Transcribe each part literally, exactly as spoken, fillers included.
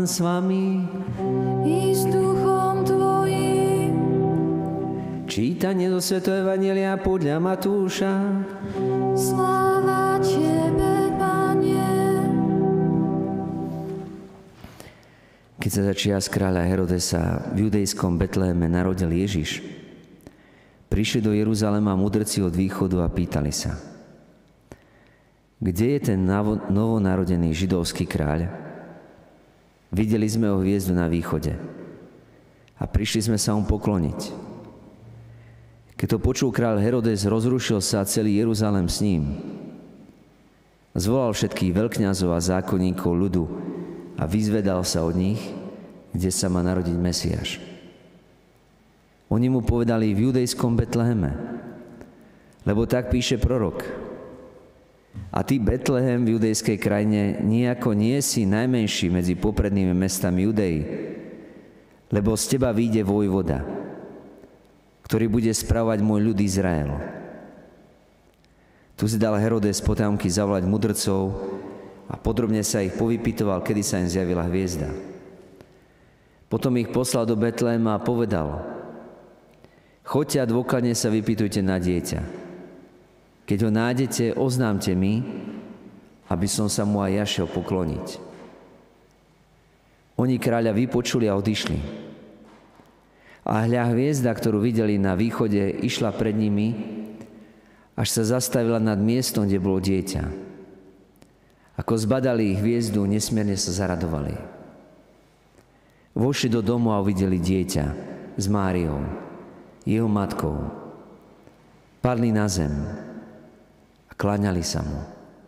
Pán s vami. I s duchom tvojim. Čítanie zo svätého evanjelia podľa Matúša. Sláva tebe, Pane. Keď sa začias kráľa Herodesa v judejskom Betléme narodil Ježiš, prišli do Jeruzalema mudrci od východu a pýtali sa: Kde je ten novonarodený židovský kráľ? Videli sme ho hviezdu na východe a prišli sme sa mu pokloniť. Keď to počul kráľ Herodes, rozrušil sa celý Jeruzalém s ním. Zvolal všetkých veľkňazov a zákonníkov ľudu a vyzvedal sa od nich, kde sa má narodiť Mesiáš. Oni mu povedali: v judejskom Betleheme, lebo tak píše prorok. A ty, Betlehem, v judejskej krajine, nijako nie si najmenší medzi poprednými mestami Judei, lebo z teba vyjde vojvoda, ktorý bude spravovať môj ľud Izrael. Tu si dal Herodes potajomky zavolať mudrcov a podrobne sa ich povypytoval, kedy sa im zjavila hviezda. Potom ich poslal do Betléma a povedal: Choďte a dôkladne sa vypytujte na dieťa. Keď ho nájdete, oznámte mi, aby som sa mu aj ja šiel pokloniť. Oni kráľa vypočuli a odišli. A hľa, hviezda, ktorú videli na východe, išla pred nimi, až sa zastavila nad miestom, kde bolo dieťa. Ako zbadali hviezdu, nesmierne sa zaradovali. Vošli do domu a uvideli dieťa s Máriou, jeho matkou. Padli na zem a kláňali sa mu.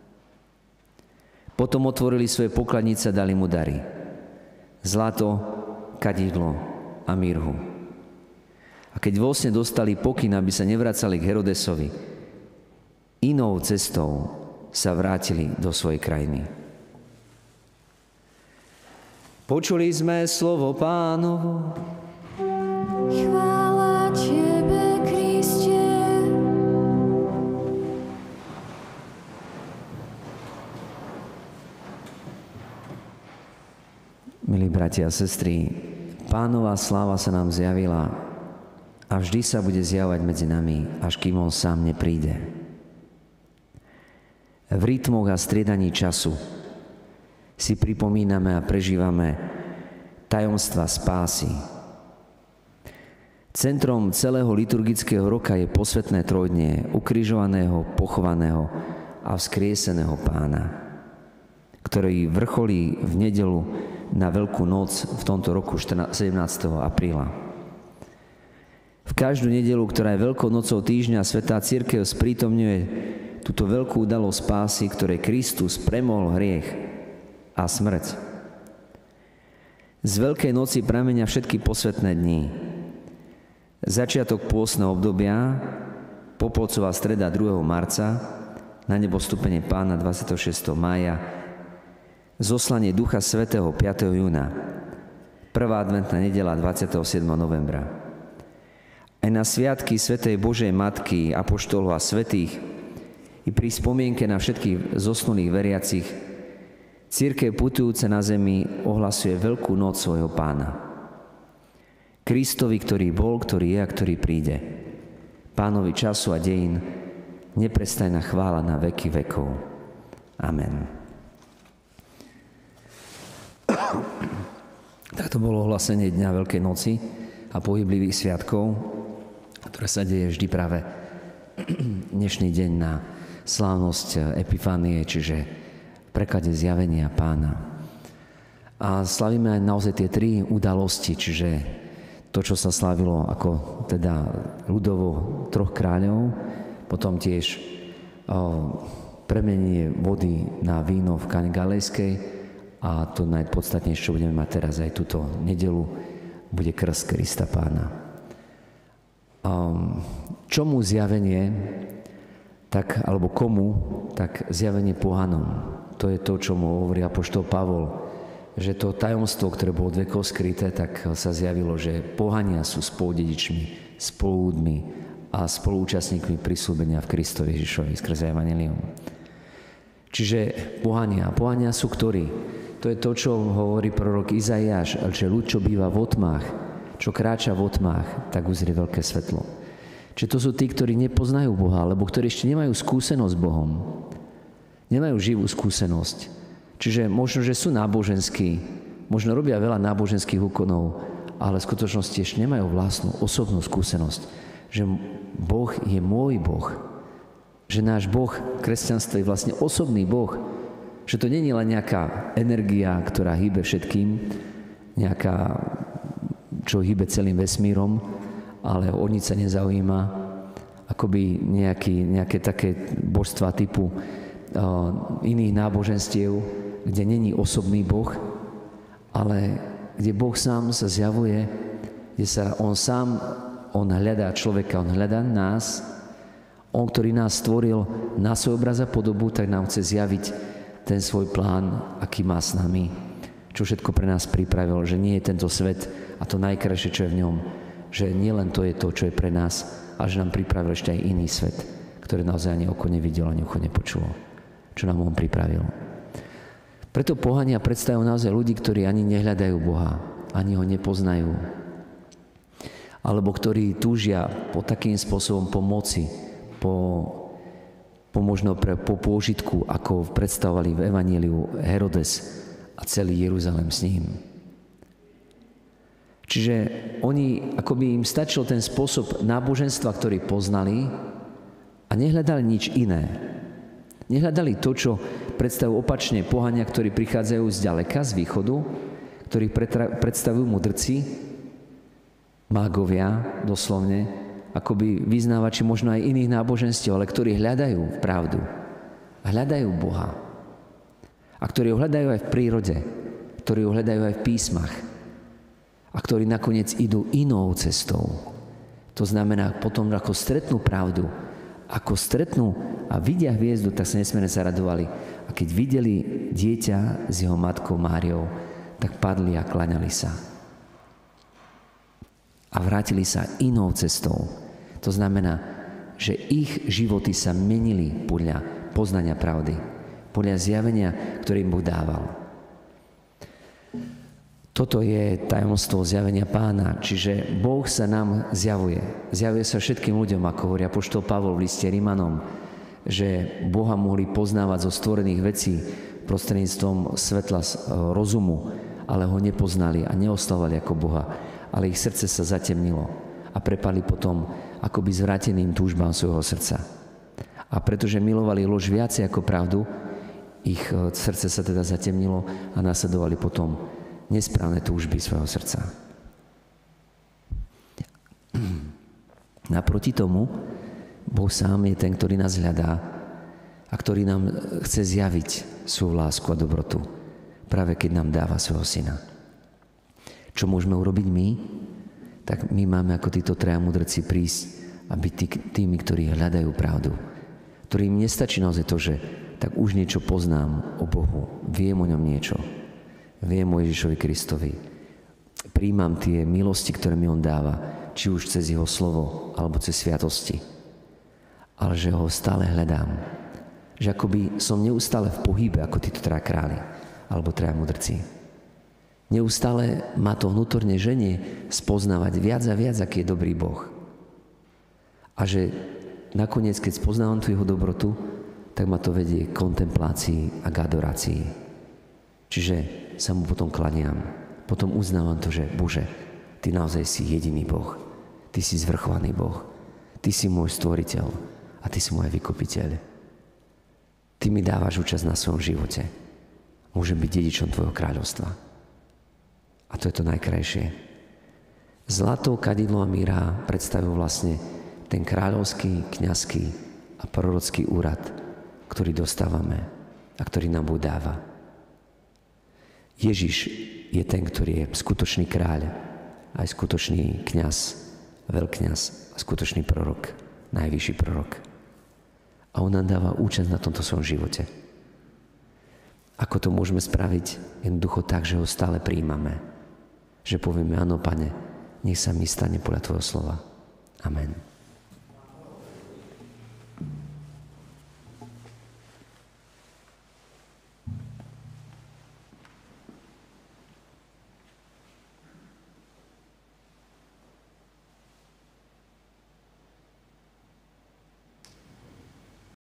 Potom otvorili svoje pokladnice a dali mu dary: zlato, kadidlo a mirhu. A keď vo sne dostali pokyn, aby sa nevracali k Herodesovi, inou cestou sa vrátili do svojej krajiny. Počuli sme slovo Pánovo. Chvála tebe, Kriste. Milí bratia a sestry, Pánova sláva sa nám zjavila a vždy sa bude zjavovať medzi nami, až kým on sám nepríde. V rytmoch a striedaní času si pripomíname a prežívame tajomstva spásy. Centrom celého liturgického roka je posvätné trojdnie ukrižovaného, pochovaného a vzkrieseného Pána, ktorý vrcholí v nedeľu na Veľkú noc v tomto roku sedemnásteho apríla. V každú nedeľu, ktorá je Veľkou nocou týždňa, Svätá cirkev sprítomňuje túto veľkú udalosť spásy, ktorej Kristus premohol hriech a smrť. Z Veľkej noci pramenia všetky posvätné dni. Začiatok pôstneho obdobia, Popolcová streda druhého marca, na nebo vstúpenie Pána dvadsiateho šiesteho mája, zoslanie Ducha Svätého piateho júna, prvá adventná nedeľa dvadsiateho siedmeho novembra. Aj na sviatky Svätej Božej Matky, apoštolov a svätých i pri spomienke na všetkých zosnulých veriacich cirkev putujúca na zemi ohlasuje Veľkú noc svojho Pána. Kristovi, ktorý bol, ktorý je a ktorý príde. Pánovi času a dejín neprestajná chvála na veky vekov. Amen. Tak to bolo ohlasenie Dňa Veľkej noci a pohyblivých sviatkov, ktoré sa deje vždy práve dnešný deň na slávnosť Epifánie, čiže v preklade Zjavenia Pána. A slavíme aj naozaj tie tri udalosti, čiže to, čo sa slavilo ako teda ľudovo troch kráľov, potom tiež o, premenenie vody na víno v Kane Galilejskej a to najpodstatnejšie, čo budeme mať teraz aj túto nedeľu, bude krst Krista Pána. Um, čomu zjavenie, tak, alebo komu, tak zjavenie pohanom. To je to, čo mu hovorí apoštol Pavol, že to tajomstvo, ktoré bolo od vekov skryté, tak sa zjavilo, že pohania sú spoludedičmi, spolúdmi a spoluúčastníkmi prisľúbenia v Kristovi Ježišovi skrze evanjelium. Čiže pohania. Pohania sú ktorí? To je to, čo hovorí prorok Izaiáš, že ľud, čo býva v otmách, čo kráča v otmách, tak uzrie veľké svetlo. Čiže to sú tí, ktorí nepoznajú Boha, alebo ktorí ešte nemajú skúsenosť s Bohom. Nemajú živú skúsenosť. Čiže možno, že sú náboženskí, možno robia veľa náboženských úkonov, ale v skutočnosti ešte nemajú vlastnú osobnú skúsenosť, že Boh je môj Boh. Že náš Boh, kresťanstvo je vlastne osobný Boh. Že to nie je len nejaká energia, ktorá hýbe všetkým, nejaká, čo hýbe celým vesmírom, ale o nič sa nezaujíma, akoby nejaký, nejaké také božstva typu uh, iných náboženstiev, kde není osobný Boh, ale kde Boh sám sa zjavuje, kde sa On sám, On hľadá človeka, On hľadá nás, On, ktorý nás stvoril na svoj obraz a podobu, tak nám chce zjaviť ten svoj plán, aký má s nami, čo všetko pre nás pripravil, že nie je tento svet a to najkrajšie, čo je v ňom, že nielen to je to, čo je pre nás, ale že nám pripravil ešte aj iný svet, ktorý naozaj ani oko nevidel, ani ucho nepočulo, čo nám On pripravil. Preto pohania predstavujú naozaj ľudí, ktorí ani nehľadajú Boha, ani ho nepoznajú, alebo ktorí túžia po takým spôsobom pomoci, po, po možno pre, po pôžitku, ako predstavovali v Evaníliu Herodes a celý Jeruzalém s ním. Čiže oni, akoby im stačil ten spôsob náboženstva, ktorý poznali a nehľadali nič iné. Nehľadali to, čo predstavujú opačne pohania, ktorí prichádzajú z ďaleka, z východu, ktorí predstavujú mudrci, mágovia, doslovne, akoby vyznávači možno aj iných náboženstiev, ale ktorí hľadajú pravdu. Hľadajú Boha. A ktorí ho hľadajú aj v prírode, ktorí ho hľadajú aj v písmach. A ktorí nakoniec idú inou cestou. To znamená, potom ako stretnú pravdu, ako stretnú a vidia hviezdu, tak sa nesmierne sa radovali. A keď videli dieťa s jeho matkou Máriou, tak padli a klaňali sa. A vrátili sa inou cestou. To znamená, že ich životy sa menili podľa poznania pravdy, podľa zjavenia, ktoré im Boh dával. Toto je tajomstvo zjavenia Pána, čiže Boh sa nám zjavuje. Zjavuje sa všetkým ľuďom, ako hovorí apoštol Pavol v liste Rimanom, že Boha mohli poznávať zo stvorených vecí prostredníctvom svetla rozumu, ale ho nepoznali a neoslavovali ako Boha, ale ich srdce sa zatemnilo a prepadli potom akoby zvráteným túžbám svojho srdca. A pretože milovali lož viacej ako pravdu, ich srdce sa teda zatemnilo a nasledovali potom nesprávne túžby svojho srdca. Naproti tomu, Boh sám je ten, ktorý nás hľadá a ktorý nám chce zjaviť svoju lásku a dobrotu, práve keď nám dáva svojho syna. Čo môžeme urobiť my? Tak my máme ako títo traja mudrci prísť a byť tý, tými, ktorí hľadajú pravdu. Ktorým nestačí naozaj to, že tak už niečo poznám o Bohu, viem o ňom niečo. Viem o Ježišovi Kristovi. Príjmam tie milosti, ktoré mi On dáva, či už cez Jeho slovo, alebo cez sviatosti. Ale že Ho stále hľadám. Že akoby som neustále v pohybe, ako títo traja králi, alebo traja mudrci. Neustále ma to vnútorne ženie spoznávať viac a viac, aký je dobrý Boh. A že nakoniec, keď spoznávam tú Jeho dobrotu, tak ma to vedie k kontemplácii a k adorácii. Čiže sa mu potom klaniam. Potom uznávam to, že Bože, Ty naozaj si jediný Boh. Ty si zvrchovaný Boh. Ty si môj stvoriteľ a Ty si môj vykupiteľ. Ty mi dávaš účasť na svojom živote. Môžem byť dedičom Tvojho kráľovstva. A to je to najkrajšie. Zlato, kadidlo a míra predstavujú vlastne ten kráľovský, kňazský a prorocký úrad, ktorý dostávame a ktorý nám Boh dáva. Ježiš je ten, ktorý je skutočný kráľ, aj skutočný kňaz, veľkňaz a skutočný prorok, najvyšší prorok. A on nám dáva účasť na tomto svojom živote. Ako to môžeme spraviť? Jednoducho tak, že ho stále prijímame. Že povieme, áno, Pane, nech sa mi stane podľa Tvojho slova. Amen.